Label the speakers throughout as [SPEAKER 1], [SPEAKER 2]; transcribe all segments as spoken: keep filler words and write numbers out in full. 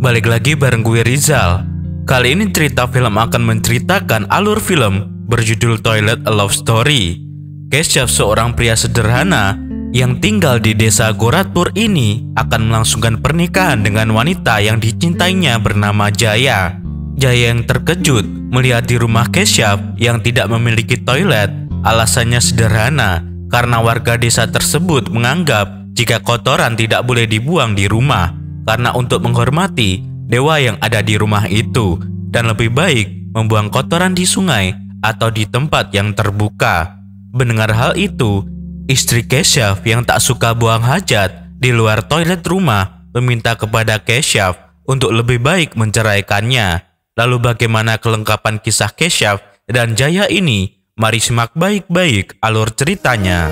[SPEAKER 1] balik lagi bareng gue Rizal. Kali ini cerita film akan menceritakan alur film berjudul Toilet A Love Story. Keshav, seorang pria sederhana yang tinggal di desa Gorakhpur ini, akan melangsungkan pernikahan dengan wanita yang dicintainya bernama Jaya. Jaya yang terkejut melihat di rumah Keshav yang tidak memiliki toilet. Alasannya sederhana, karena warga desa tersebut menganggap jika kotoran tidak boleh dibuang di rumah, karena untuk menghormati dewa yang ada di rumah itu, dan lebih baik membuang kotoran di sungai atau di tempat yang terbuka. Mendengar hal itu, istri Keshav yang tak suka buang hajat di luar toilet rumah meminta kepada Keshav untuk lebih baik menceraikannya. Lalu bagaimana kelengkapan kisah Keshav dan Jaya ini? Mari simak baik-baik alur ceritanya.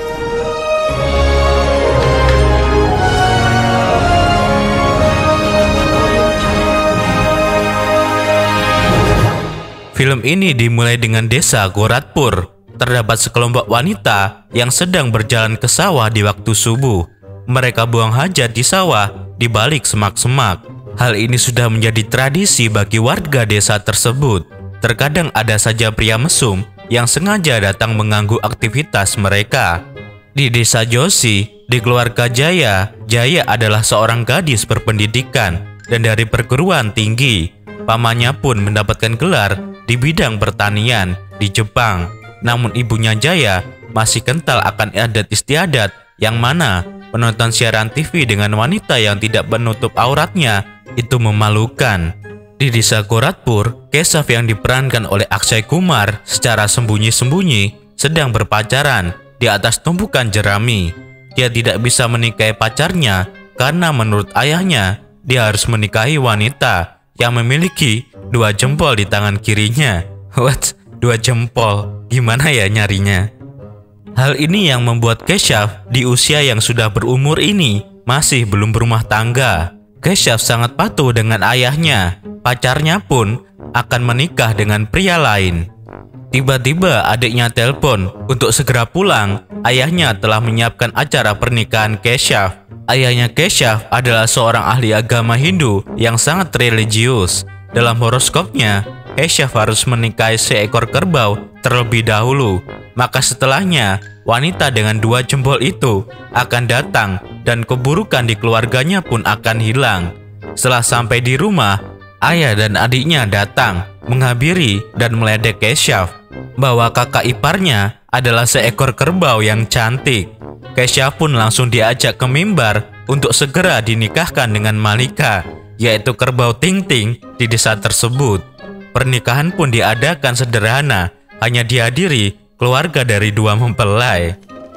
[SPEAKER 1] Film ini dimulai dengan desa Gorakhpur. Terdapat sekelompok wanita yang sedang berjalan ke sawah di waktu subuh. Mereka buang hajat di sawah di balik semak-semak. Hal ini sudah menjadi tradisi bagi warga desa tersebut. Terkadang ada saja pria mesum yang sengaja datang mengganggu aktivitas mereka. Di desa Joshi, di keluarga Jaya, Jaya adalah seorang gadis berpendidikan dan dari perguruan tinggi. Pamannya pun mendapatkan gelar di bidang pertanian di Jepang. Namun ibunya Jaya masih kental akan adat istiadat, yang mana menonton siaran T V dengan wanita yang tidak menutup auratnya itu memalukan. Di desa Gorakhpur, Keshav yang diperankan oleh Akshay Kumar secara sembunyi-sembunyi sedang berpacaran di atas tumpukan jerami. Dia tidak bisa menikahi pacarnya karena menurut ayahnya dia harus menikahi wanita yang memiliki dua jempol di tangan kirinya. What? Dua jempol? Gimana ya nyarinya? Hal ini yang membuat Keshav di usia yang sudah berumur ini masih belum berumah tangga. Keshav sangat patuh dengan ayahnya. Pacarnya pun akan menikah dengan pria lain. Tiba-tiba adiknya telepon untuk segera pulang. Ayahnya telah menyiapkan acara pernikahan Keshav. Ayahnya Keshav adalah seorang ahli agama Hindu yang sangat religius. Dalam horoskopnya, Keshav harus menikahi seekor kerbau terlebih dahulu. Maka setelahnya, wanita dengan dua jempol itu akan datang dan keburukan di keluarganya pun akan hilang. Setelah sampai di rumah, ayah dan adiknya datang menghabiri dan meledek Keshav bahwa kakak iparnya adalah seekor kerbau yang cantik. Keshav pun langsung diajak ke mimbar untuk segera dinikahkan dengan Malika, yaitu kerbau Ting-Ting di desa tersebut. Pernikahan pun diadakan sederhana, hanya dihadiri keluarga dari dua mempelai.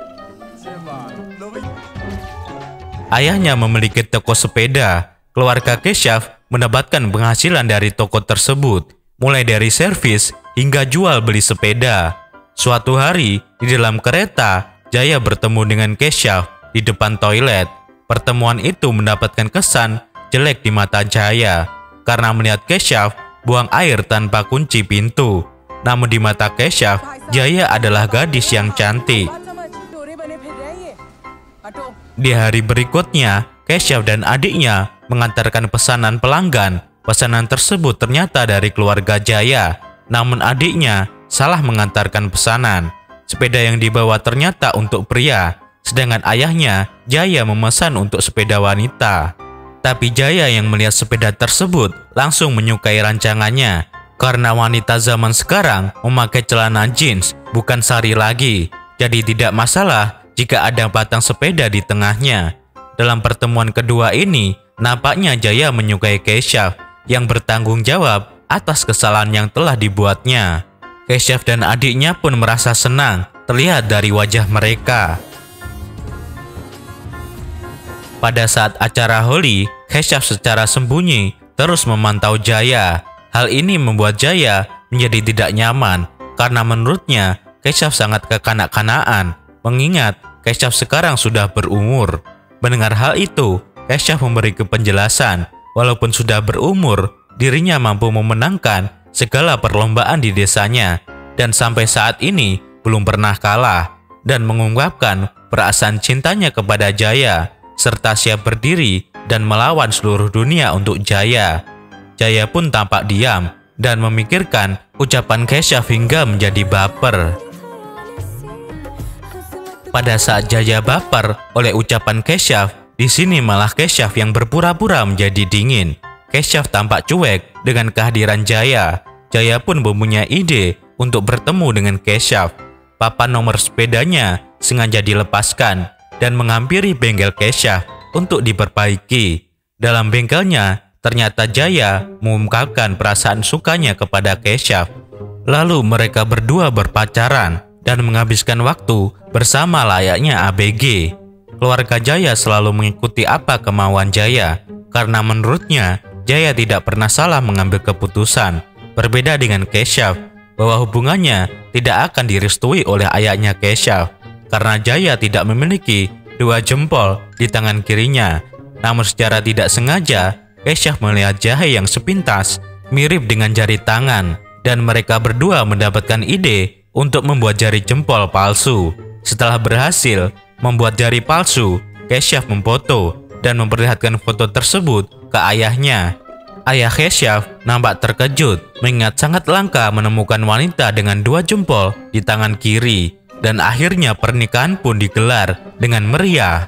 [SPEAKER 1] Ayahnya memiliki toko sepeda. Keluarga Keshav mendapatkan penghasilan dari toko tersebut, mulai dari servis hingga jual beli sepeda. Suatu hari di dalam kereta, Jaya bertemu dengan Keshav di depan toilet. Pertemuan itu mendapatkan kesan jelek di mata Jaya karena melihat Keshav buang air tanpa kunci pintu. Namun di mata Keshav, Jaya adalah gadis yang cantik. Di hari berikutnya, Keshav dan adiknya mengantarkan pesanan pelanggan. Pesanan tersebut ternyata dari keluarga Jaya. Namun adiknya salah mengantarkan pesanan. Sepeda yang dibawa ternyata untuk pria, sedangkan ayahnya, Jaya, memesan untuk sepeda wanita. Tapi Jaya yang melihat sepeda tersebut langsung menyukai rancangannya. Karena wanita zaman sekarang memakai celana jeans, bukan sari lagi. Jadi tidak masalah jika ada batang sepeda di tengahnya. Dalam pertemuan kedua ini, nampaknya Jaya menyukai Keshav yang bertanggung jawab atas kesalahan yang telah dibuatnya. Keshav dan adiknya pun merasa senang terlihat dari wajah mereka. Pada saat acara Holi, Keshav secara sembunyi terus memantau Jaya. Hal ini membuat Jaya menjadi tidak nyaman karena menurutnya Keshav sangat kekanak-kanaan, mengingat Keshav sekarang sudah berumur. Mendengar hal itu, Keshav memberi penjelasan, walaupun sudah berumur, dirinya mampu memenangkan segala perlombaan di desanya dan sampai saat ini belum pernah kalah, dan mengungkapkan perasaan cintanya kepada Jaya serta siap berdiri dan melawan seluruh dunia untuk Jaya. Jaya pun tampak diam dan memikirkan ucapan Keshav hingga menjadi baper. Pada saat Jaya baper oleh ucapan Keshav, di sini malah Keshav yang berpura-pura menjadi dingin. Keshav tampak cuek dengan kehadiran Jaya. Jaya pun mempunyai ide untuk bertemu dengan Keshav. Papan nomor sepedanya sengaja dilepaskan dan menghampiri bengkel Keshav untuk diperbaiki. Dalam bengkelnya, ternyata Jaya mengungkapkan perasaan sukanya kepada Keshav. Lalu mereka berdua berpacaran dan menghabiskan waktu bersama layaknya A B G. Keluarga Jaya selalu mengikuti apa kemauan Jaya, karena menurutnya Jaya tidak pernah salah mengambil keputusan. Berbeda dengan Keshav, bahwa hubungannya tidak akan direstui oleh ayahnya Keshav, karena Jaya tidak memiliki dua jempol di tangan kirinya. Namun secara tidak sengaja, Keshav melihat jahe yang sepintas mirip dengan jari tangan, dan mereka berdua mendapatkan ide untuk membuat jari jempol palsu. Setelah berhasil membuat jari palsu, Keshav memfoto dan memperlihatkan foto tersebut ke ayahnya. Ayah Keshav nampak terkejut mengingat sangat langka menemukan wanita dengan dua jempol di tangan kiri, dan akhirnya pernikahan pun digelar dengan meriah.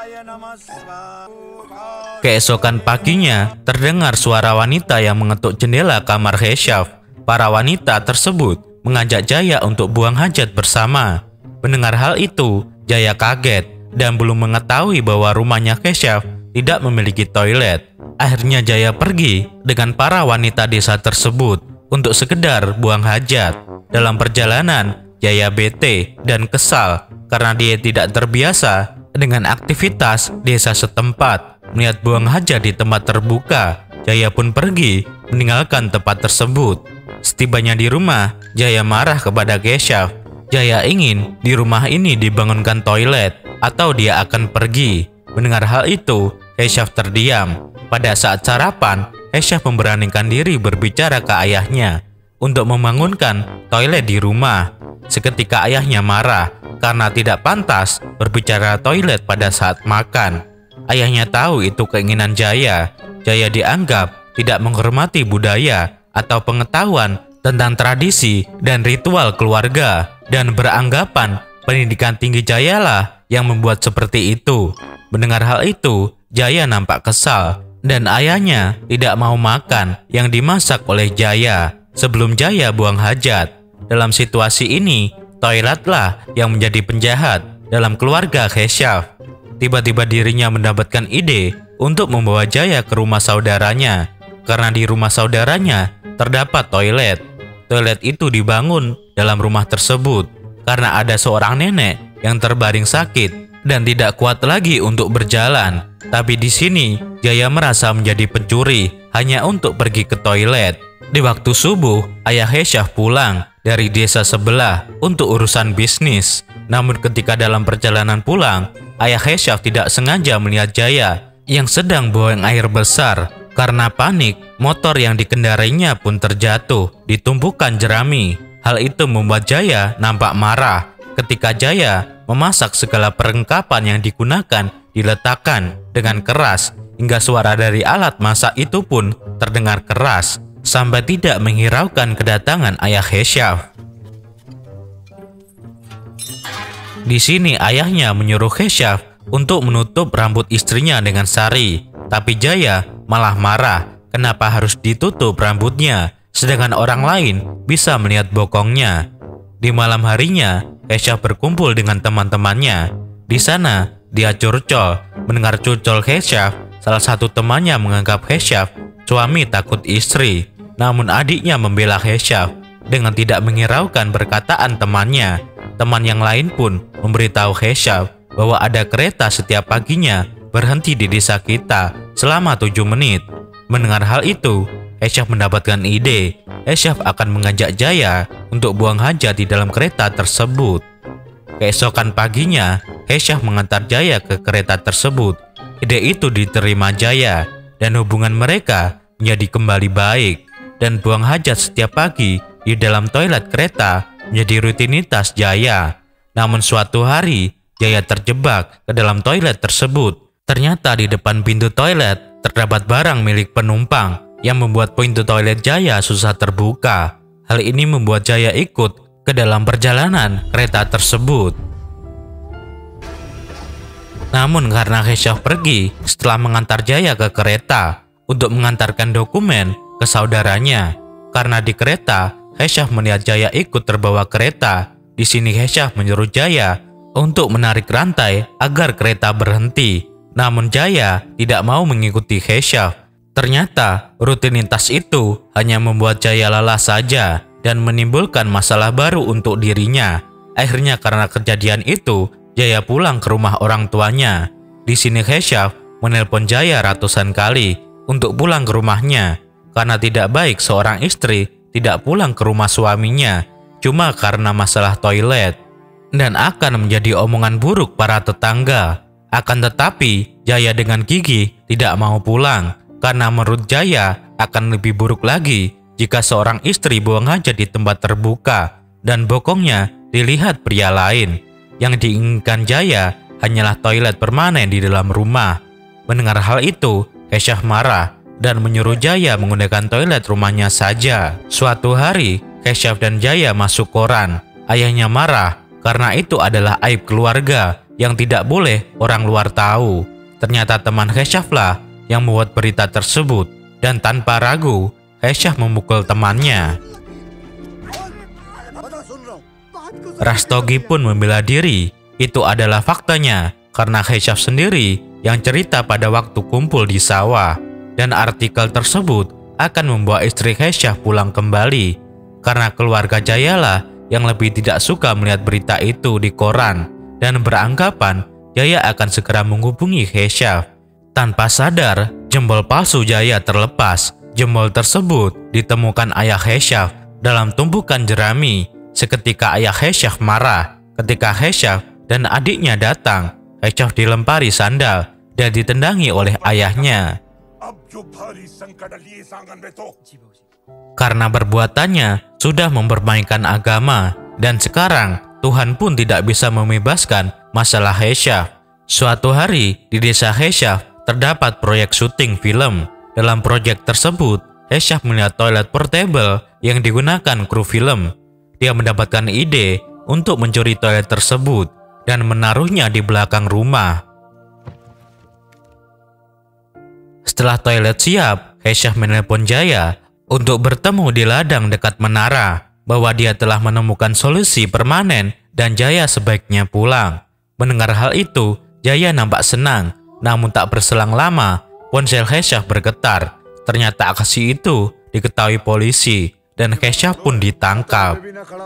[SPEAKER 1] Keesokan paginya terdengar suara wanita yang mengetuk jendela kamar Keshav. Para wanita tersebut mengajak Jaya untuk buang hajat bersama. Mendengar hal itu, Jaya kaget dan belum mengetahui bahwa rumahnya Keshav tidak memiliki toilet. Akhirnya Jaya pergi dengan para wanita desa tersebut untuk sekedar buang hajat. Dalam perjalanan, Jaya bete dan kesal karena dia tidak terbiasa dengan aktivitas desa setempat. Melihat buang hajat di tempat terbuka, Jaya pun pergi meninggalkan tempat tersebut. Setibanya di rumah, Jaya marah kepada Keshav. Jaya ingin di rumah ini dibangunkan toilet atau dia akan pergi. Mendengar hal itu, Keshav terdiam. Pada saat sarapan, Keshav memberanikan diri berbicara ke ayahnya untuk membangunkan toilet di rumah. Seketika ayahnya marah karena tidak pantas berbicara toilet pada saat makan. Ayahnya tahu itu keinginan Jaya. Jaya dianggap tidak menghormati budaya atau pengetahuan tentang tradisi dan ritual keluarga, dan beranggapan pendidikan tinggi Jaya lah yang membuat seperti itu. Mendengar hal itu, Jaya nampak kesal dan ayahnya tidak mau makan yang dimasak oleh Jaya sebelum Jaya buang hajat. Dalam situasi ini, toiletlah yang menjadi penjahat dalam keluarga Keshav. Tiba-tiba dirinya mendapatkan ide untuk membawa Jaya ke rumah saudaranya, karena di rumah saudaranya terdapat toilet. Toilet itu dibangun dalam rumah tersebut karena ada seorang nenek yang terbaring sakit dan tidak kuat lagi untuk berjalan. Tapi di sini Jaya merasa menjadi pencuri hanya untuk pergi ke toilet. Di waktu subuh, ayah Keshav pulang dari desa sebelah untuk urusan bisnis. Namun ketika dalam perjalanan pulang, ayah Keshav tidak sengaja melihat Jaya yang sedang buang air besar. Karena panik, motor yang dikendarainya pun terjatuh di tumpukan jerami. Hal itu membuat Jaya nampak marah. Ketika Jaya memasak, segala perlengkapan yang digunakan diletakkan dengan keras, hingga suara dari alat masak itu pun terdengar keras, sampai tidak menghiraukan kedatangan ayah Keshav. Di sini ayahnya menyuruh Keshav untuk menutup rambut istrinya dengan sari, tapi Jaya malah marah kenapa harus ditutup rambutnya, sedangkan orang lain bisa melihat bokongnya. Di malam harinya, Keshav berkumpul dengan teman-temannya. Di sana, dia curcol. Mendengar curcol Keshav, salah satu temannya menganggap Keshav suami takut istri. Namun adiknya membela Keshav dengan tidak menghiraukan perkataan temannya. Teman yang lain pun memberitahu Keshav bahwa ada kereta setiap paginya berhenti di desa kita selama tujuh menit. Mendengar hal itu, Keshav mendapatkan ide. Keshav akan mengajak Jaya untuk buang hajat di dalam kereta tersebut. Keesokan paginya, Keshav mengantar Jaya ke kereta tersebut. Ide itu diterima Jaya dan hubungan mereka menjadi kembali baik. Dan buang hajat setiap pagi di dalam toilet kereta menjadi rutinitas Jaya. Namun suatu hari, Jaya terjebak ke dalam toilet tersebut Ternyata di depan pintu toilet terdapat barang milik penumpang yang membuat pintu toilet Jaya susah terbuka. Hal ini membuat Jaya ikut ke dalam perjalanan kereta tersebut. Namun karena Keshav pergi setelah mengantar Jaya ke kereta untuk mengantarkan dokumen ke saudaranya. Karena di kereta, Keshav melihat Jaya ikut terbawa kereta. Di sini Keshav menyuruh Jaya untuk menarik rantai agar kereta berhenti. Namun Jaya tidak mau mengikuti Keshav. Ternyata rutinitas itu hanya membuat Jaya lelah saja dan menimbulkan masalah baru untuk dirinya. Akhirnya karena kejadian itu, Jaya pulang ke rumah orang tuanya. Di sini Keshav menelpon Jaya ratusan kali untuk pulang ke rumahnya. Karena tidak baik seorang istri tidak pulang ke rumah suaminya cuma karena masalah toilet, dan akan menjadi omongan buruk para tetangga. Akan tetapi Jaya dengan gigih tidak mau pulang karena menurut Jaya akan lebih buruk lagi jika seorang istri buang hajat di tempat terbuka dan bokongnya dilihat pria lain. Yang diinginkan Jaya hanyalah toilet permanen di dalam rumah. Mendengar hal itu, Keshav marah dan menyuruh Jaya menggunakan toilet rumahnya saja. Suatu hari, Keshav dan Jaya masuk koran. Ayahnya marah karena itu adalah aib keluarga yang tidak boleh orang luar tahu. Ternyata teman Keshav lah yang membuat berita tersebut, dan tanpa ragu, Keshav memukul temannya. Rastogi pun membela diri. Itu adalah faktanya karena Keshav sendiri yang cerita pada waktu kumpul di sawah. Dan artikel tersebut akan membawa istri Keshav pulang kembali. Karena keluarga Jaya lah yang lebih tidak suka melihat berita itu di koran dan beranggapan Jaya akan segera menghubungi Keshav. Tanpa sadar, jempol palsu Jaya terlepas. Jempol tersebut ditemukan ayah Keshav dalam tumpukan jerami. Seketika ayah Keshav marah. Ketika Keshav dan adiknya datang, Keshav dilempari sandal dan ditendangi oleh ayahnya. Karena perbuatannya sudah mempermainkan agama, dan sekarang Tuhan pun tidak bisa membebaskan masalah Keshav. Suatu hari di desa Keshav terdapat proyek syuting film. Dalam proyek tersebut, Keshav melihat toilet portable yang digunakan kru film. Dia mendapatkan ide untuk mencuri toilet tersebut dan menaruhnya di belakang rumah. Setelah toilet siap, Keshav menelpon Jaya untuk bertemu di ladang dekat menara bahwa dia telah menemukan solusi permanen dan Jaya sebaiknya pulang. Mendengar hal itu, Jaya nampak senang, namun tak berselang lama, ponsel Keshav bergetar. Ternyata aksi itu diketahui polisi dan Keshav pun ditangkap.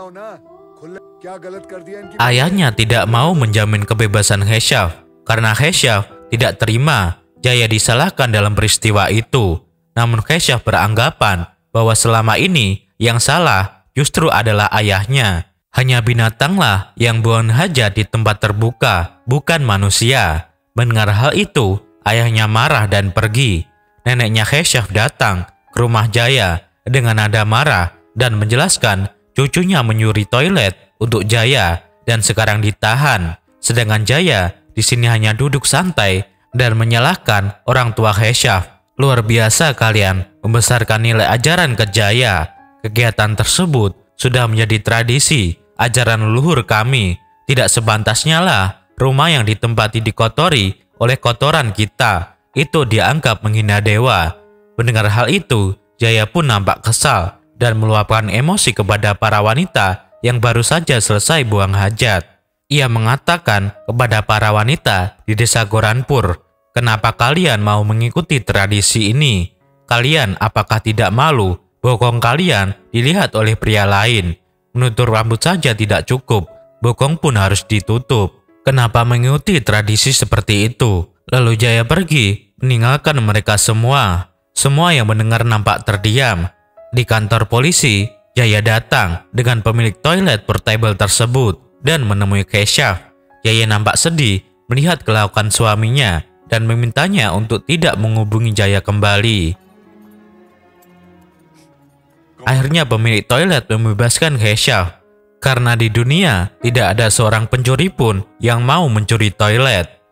[SPEAKER 1] Ayahnya tidak mau menjamin kebebasan Keshav karena Keshav tidak terima Jaya disalahkan dalam peristiwa itu. Namun Keshav beranggapan bahwa selama ini yang salah justru adalah ayahnya. Hanya binatanglah yang buang hajat di tempat terbuka, bukan manusia. Mendengar hal itu, ayahnya marah dan pergi. Neneknya Keshav datang ke rumah Jaya dengan nada marah dan menjelaskan cucunya menyuri toilet untuk Jaya dan sekarang ditahan. Sedangkan Jaya di sini hanya duduk santai dan menyalahkan orang tua Keshav. Luar biasa kalian membesarkan nilai ajaran ke Jaya. Kegiatan tersebut sudah menjadi tradisi ajaran leluhur kami. Tidak sepantasnya lah rumah yang ditempati dikotori oleh kotoran kita. Itu dianggap menghina dewa. Mendengar hal itu, Jaya pun nampak kesal dan meluapkan emosi kepada para wanita yang baru saja selesai buang hajat. Ia mengatakan kepada para wanita di desa Goranpur, "Kenapa kalian mau mengikuti tradisi ini? Kalian apakah tidak malu bokong kalian dilihat oleh pria lain? Menutur rambut saja tidak cukup, bokong pun harus ditutup. Kenapa mengikuti tradisi seperti itu?" Lalu Jaya pergi, meninggalkan mereka semua. Semua yang mendengar nampak terdiam. Di kantor polisi, Jaya datang dengan pemilik toilet portable tersebut dan menemui Keshav. Jaya nampak sedih melihat kelakuan suaminya dan memintanya untuk tidak menghubungi Jaya kembali. Akhirnya pemilik toilet membebaskan Keshav karena di dunia tidak ada seorang pencuri pun yang mau mencuri toilet.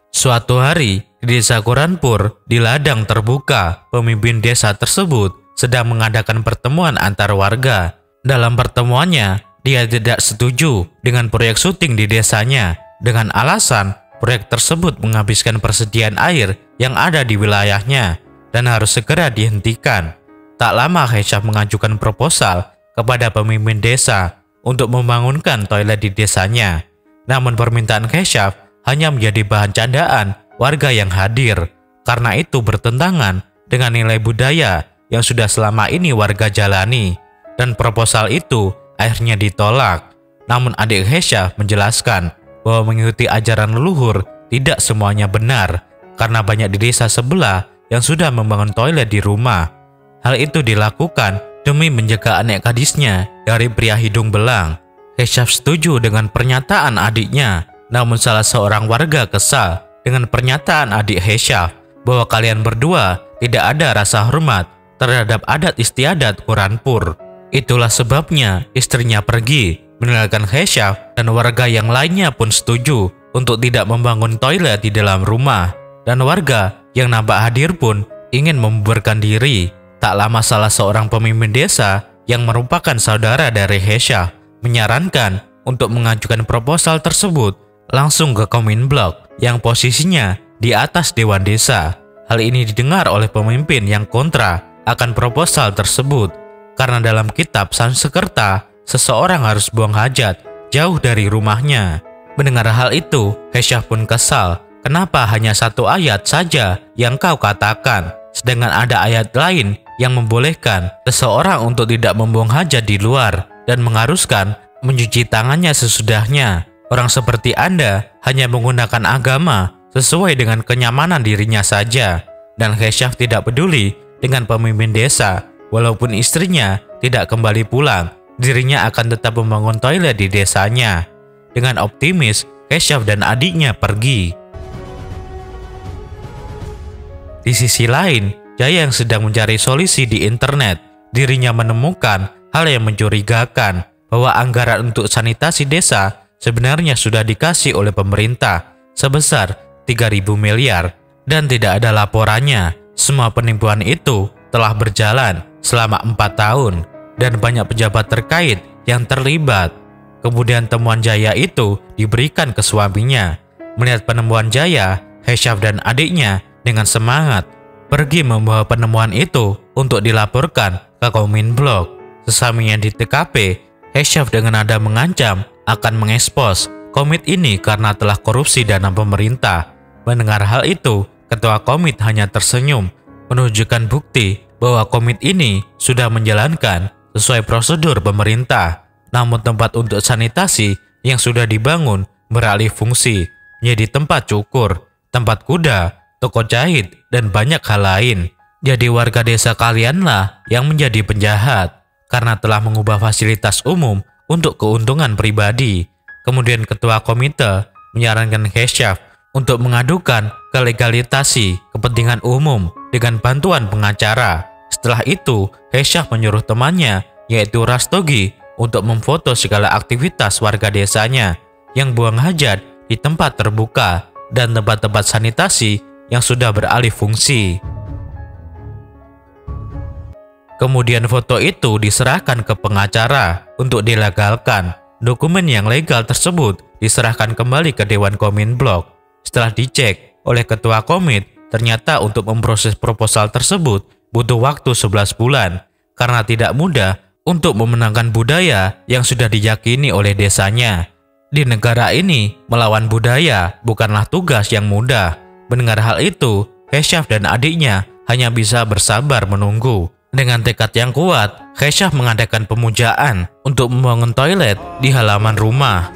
[SPEAKER 1] Suatu hari, di desa Goranpur, di ladang terbuka, pemimpin desa tersebut sedang mengadakan pertemuan antar warga. Dalam pertemuannya, dia tidak setuju dengan proyek syuting di desanya dengan alasan proyek tersebut menghabiskan persediaan air yang ada di wilayahnya dan harus segera dihentikan. Tak lama Khesyaf mengajukan proposal kepada pemimpin desa untuk membangunkan toilet di desanya. Namun permintaan Khesyaf hanya menjadi bahan candaan warga yang hadir, karena itu bertentangan dengan nilai budaya yang sudah selama ini warga jalani, dan proposal itu akhirnya ditolak. Namun adik Khesyaf menjelaskan bahwa mengikuti ajaran leluhur tidak semuanya benar, karena banyak di desa sebelah yang sudah membangun toilet di rumah. Hal itu dilakukan demi menjaga anak gadisnya dari pria hidung belang. Khesyaf setuju dengan pernyataan adiknya, namun salah seorang warga kesal dengan pernyataan adik Khesyaf bahwa kalian berdua tidak ada rasa hormat terhadap adat istiadat Goranpur. Itulah sebabnya istrinya pergi meninggalkan Khesyaf, dan warga yang lainnya pun setuju untuk tidak membangun toilet di dalam rumah. Dan warga yang nampak hadir pun ingin membubarkan diri. Tak lama salah seorang pemimpin desa yang merupakan saudara dari Khesyaf menyarankan untuk mengajukan proposal tersebut langsung ke Kominblok yang posisinya di atas Dewan Desa. Hal ini didengar oleh pemimpin yang kontra akan proposal tersebut, karena dalam kitab Sansekerta seseorang harus buang hajat jauh dari rumahnya. Mendengar hal itu, Khesyaf pun kesal. Kenapa hanya satu ayat saja yang kau katakan, sedangkan ada ayat lain yang membolehkan seseorang untuk tidak membuang hajat di luar dan mengharuskan mencuci tangannya sesudahnya. Orang seperti Anda hanya menggunakan agama sesuai dengan kenyamanan dirinya saja. Dan Khesyaf tidak peduli dengan pemimpin desa. Walaupun istrinya tidak kembali pulang, dirinya akan tetap membangun toilet di desanya. Dengan optimis, Khesyaf dan adiknya pergi. Di sisi lain, Jaya yang sedang mencari solusi di internet, dirinya menemukan hal yang mencurigakan, bahwa anggaran untuk sanitasi desa sebenarnya sudah dikasih oleh pemerintah sebesar tiga ribu miliar dan tidak ada laporannya. Semua penipuan itu telah berjalan selama empat tahun dan banyak pejabat terkait yang terlibat. Kemudian temuan Jaya itu diberikan ke suaminya. Melihat penemuan Jaya, Khesyaf dan adiknya dengan semangat pergi membawa penemuan itu untuk dilaporkan ke Kominblok. Sesamanya di T K P, Khesyaf dengan nada mengancam akan mengekspos komit ini karena telah korupsi dana pemerintah. Mendengar hal itu, ketua komit hanya tersenyum, menunjukkan bukti bahwa komit ini sudah menjalankan sesuai prosedur pemerintah. Namun tempat untuk sanitasi yang sudah dibangun beralih fungsi menjadi tempat cukur, tempat kuda, toko jahit, dan banyak hal lain. Jadi warga desa kalianlah yang menjadi penjahat karena telah mengubah fasilitas umum untuk keuntungan pribadi. Kemudian ketua komite menyarankan Khesyaf untuk mengadukan ke legalitasi kepentingan umum dengan bantuan pengacara. Setelah itu, Khesyaf menyuruh temannya yaitu Rastogi untuk memfoto segala aktivitas warga desanya yang buang hajat di tempat terbuka dan tempat-tempat sanitasi yang sudah beralih fungsi. Kemudian foto itu diserahkan ke pengacara untuk dilegalkan. Dokumen yang legal tersebut diserahkan kembali ke Dewan Kominblok. Setelah dicek oleh ketua komit, ternyata untuk memproses proposal tersebut butuh waktu sebelas bulan karena tidak mudah untuk memenangkan budaya yang sudah diyakini oleh desanya. Di negara ini, melawan budaya bukanlah tugas yang mudah. Mendengar hal itu, Khesyaf dan adiknya hanya bisa bersabar menunggu. Dengan tekad yang kuat, Khesyaf mengadakan pemujaan untuk membangun toilet di halaman rumah.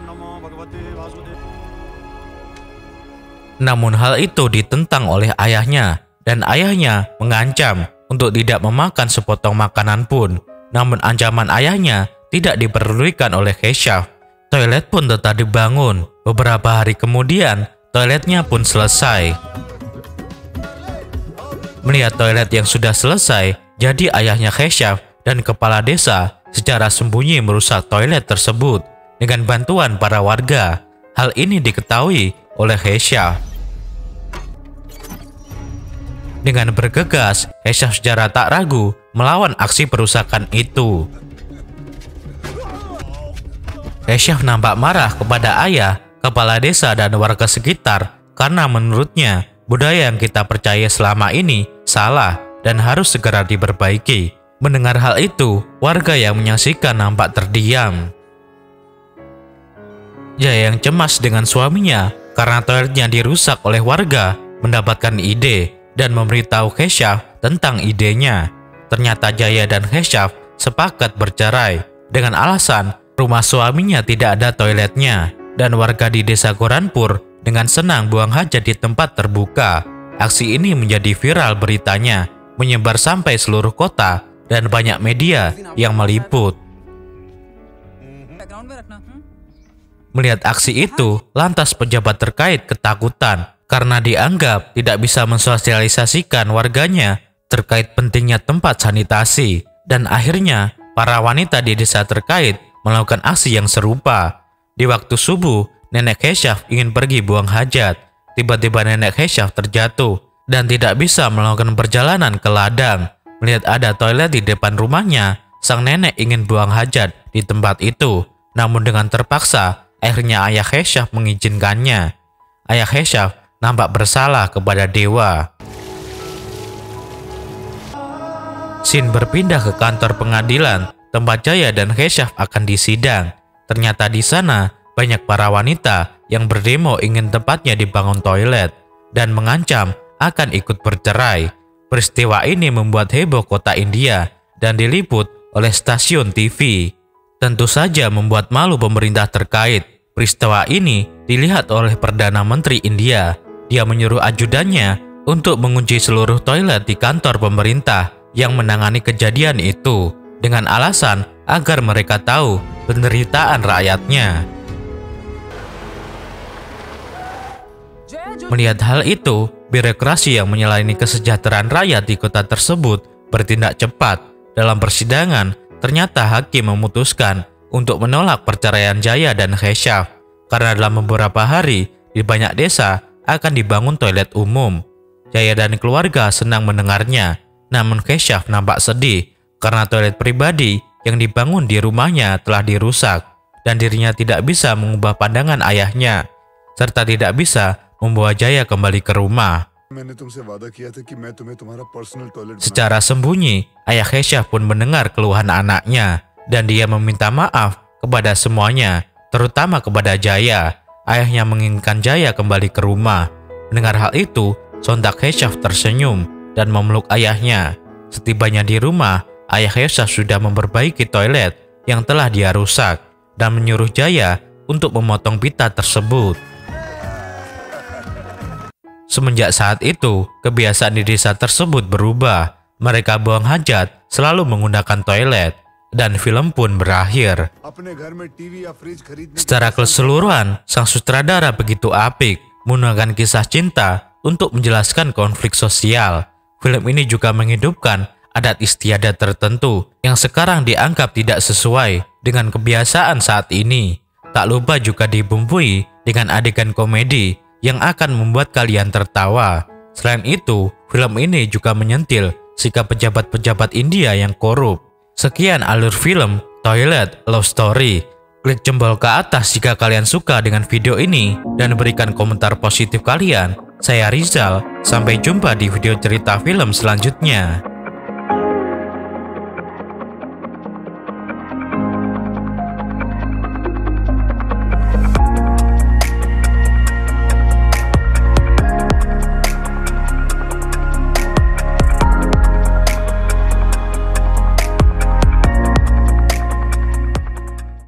[SPEAKER 1] Namun hal itu ditentang oleh ayahnya, dan ayahnya mengancam untuk tidak memakan sepotong makanan pun. Namun ancaman ayahnya tidak diperdulikan oleh Khesyaf. Toilet pun tetap dibangun. Beberapa hari kemudian, toiletnya pun selesai. Melihat toilet yang sudah selesai, jadi ayahnya Khesyaf dan kepala desa secara sembunyi merusak toilet tersebut dengan bantuan para warga. Hal ini diketahui oleh Khesyaf. Dengan bergegas, Heshyaf secara tak ragu melawan aksi perusakan itu. Heshyaf nampak marah kepada ayah, kepala desa dan warga sekitar karena menurutnya budaya yang kita percaya selama ini salah dan harus segera diperbaiki. Mendengar hal itu, warga yang menyaksikan nampak terdiam. Jaya yang cemas dengan suaminya karena toiletnya dirusak oleh warga mendapatkan ide dan memberitahu Heshyaf tentang idenya. Ternyata Jaya dan Heshyaf sepakat bercerai dengan alasan rumah suaminya tidak ada toiletnya, dan warga di desa Goranpur dengan senang buang hajat di tempat terbuka. Aksi ini menjadi viral beritanya, menyebar sampai seluruh kota dan banyak media yang meliput. Melihat aksi itu, lantas pejabat terkait ketakutan karena dianggap tidak bisa mensosialisasikan warganya terkait pentingnya tempat sanitasi, dan akhirnya para wanita di desa terkait melakukan aksi yang serupa. Di waktu subuh, nenek Heshyaf ingin pergi buang hajat. Tiba-tiba nenek Heshyaf terjatuh dan tidak bisa melakukan perjalanan ke ladang. Melihat ada toilet di depan rumahnya, sang nenek ingin buang hajat di tempat itu. Namun dengan terpaksa, akhirnya ayah Heshyaf mengizinkannya. Ayah Heshyaf nampak bersalah kepada dewa. Scene berpindah ke kantor pengadilan tempat Jaya dan Heshyaf akan disidang. Ternyata di sana banyak para wanita yang berdemo ingin tempatnya dibangun toilet dan mengancam akan ikut bercerai. Peristiwa ini membuat heboh kota India dan diliput oleh stasiun T V. Tentu saja membuat malu pemerintah terkait. Peristiwa ini dilihat oleh Perdana Menteri India. Dia menyuruh ajudannya untuk mengunci seluruh toilet di kantor pemerintah yang menangani kejadian itu, dengan alasan agar mereka tahu penderitaan rakyatnya. Melihat hal itu, birokrasi yang menyelani kesejahteraan rakyat di kota tersebut bertindak cepat. Dalam persidangan, ternyata hakim memutuskan untuk menolak perceraian Jaya dan Heshyaf karena dalam beberapa hari di banyak desa akan dibangun toilet umum. Jaya dan keluarga senang mendengarnya, namun Heshyaf nampak sedih karena toilet pribadi yang dibangun di rumahnya telah dirusak dan dirinya tidak bisa mengubah pandangan ayahnya, serta tidak bisa membawa Jaya kembali ke rumah. Secara sembunyi, ayah Heshyaf pun mendengar keluhan anaknya dan dia meminta maaf kepada semuanya, terutama kepada Jaya. Ayahnya menginginkan Jaya kembali ke rumah. Mendengar hal itu, sontak Heshyaf tersenyum dan memeluk ayahnya. Setibanya di rumah, ayah Heshyaf sudah memperbaiki toilet yang telah dia rusak dan menyuruh Jaya untuk memotong pita tersebut. Semenjak saat itu, kebiasaan di desa tersebut berubah. Mereka buang hajat selalu menggunakan toilet, dan film pun berakhir. Secara keseluruhan, sang sutradara begitu apik menggunakan kisah cinta untuk menjelaskan konflik sosial. Film ini juga menghidupkan adat istiadat tertentu yang sekarang dianggap tidak sesuai dengan kebiasaan saat ini. Tak lupa juga dibumbui dengan adegan komedi yang akan membuat kalian tertawa. Selain itu, film ini juga menyentil sikap pejabat-pejabat India yang korup. Sekian alur film Toilet Love Story. Klik jempol ke atas jika kalian suka dengan video ini dan berikan komentar positif kalian. Saya Rizal, sampai jumpa di video cerita film selanjutnya.